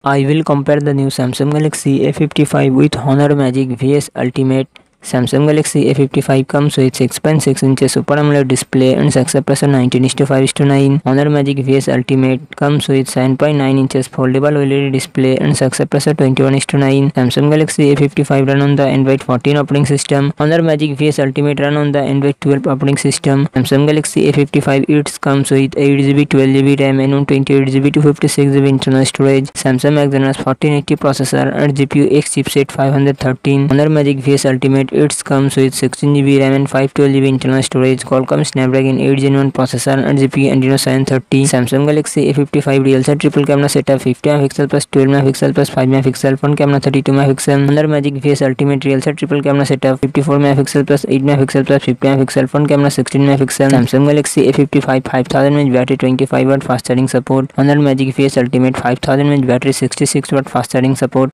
I will compare the new Samsung Galaxy A55 with Honor Magic vs Ultimate. Samsung Galaxy A55 comes with 6.6 inches Super AMOLED display and success ratio 19:5:9. Honor Magic vs Ultimate comes with 7.9 inches foldable OLED display and success ratio 21:9. Samsung Galaxy A55 run on the Android 14 operating system. Honor Magic vs Ultimate run on the Android 12 operating system. Samsung Galaxy A55 it comes with 8GB, 12GB RAM and 128GB to 56GB internal storage. Samsung Exynos 1480 processor and GPU X chipset 513. Honor Magic vs Ultimate it comes with 16GB RAM and 512GB internal storage. Qualcomm Snapdragon 8 Gen 1 processor and GPU Adreno 730. Samsung Galaxy A55 real set triple camera setup 50MP plus 12MP plus 5MP, front camera 32MP. Honor Magic vs Ultimate real set triple camera setup 54MP plus 8MP plus 50MP, front camera 16MP. Samsung Galaxy A55 5000 mAh battery, 25W fast charging support. Honor Magic vs Ultimate 5000 mAh battery, 66W fast charging support.